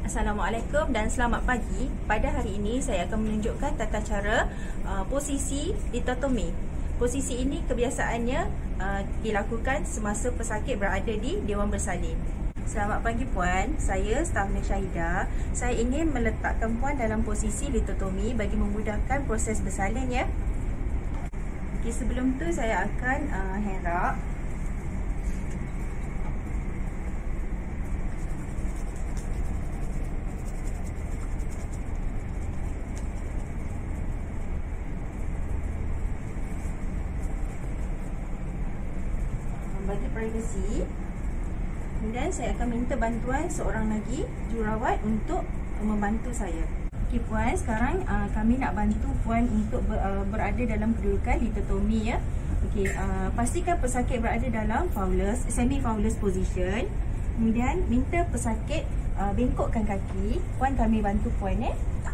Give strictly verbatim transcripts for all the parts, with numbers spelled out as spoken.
Assalamualaikum dan selamat pagi. Pada hari ini saya akan menunjukkan tata cara uh, posisi litotomi. Posisi ini kebiasaannya uh, dilakukan semasa pesakit berada di Dewan Bersalin. Selamat pagi Puan, saya staf Nurse Syahidah. Saya ingin meletakkan Puan dalam posisi litotomi bagi memudahkan proses bersalin ya. Okay, sebelum tu saya akan uh, hand wrap. Bagi privasi. Kemudian saya akan minta bantuan seorang lagi jururawat untuk membantu saya. Okey Puan, sekarang uh, kami nak bantu Puan untuk ber, uh, berada dalam kedudukan litotomi ya. Okey, uh, pastikan pesakit berada dalam Fowler's, semi Fowler's position. Kemudian minta pesakit uh, bengkokkan kaki. Puan, kami bantu Puan eh.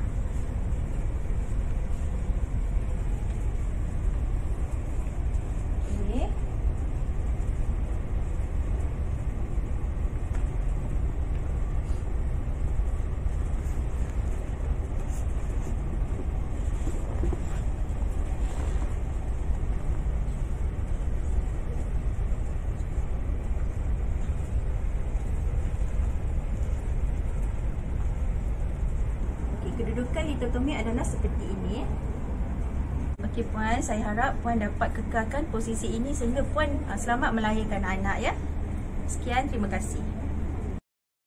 Kedudukan litotomi adalah seperti ini. Okey Puan, saya harap Puan dapat kekalkan posisi ini sehingga Puan selamat melahirkan anak ya. Sekian, terima kasih.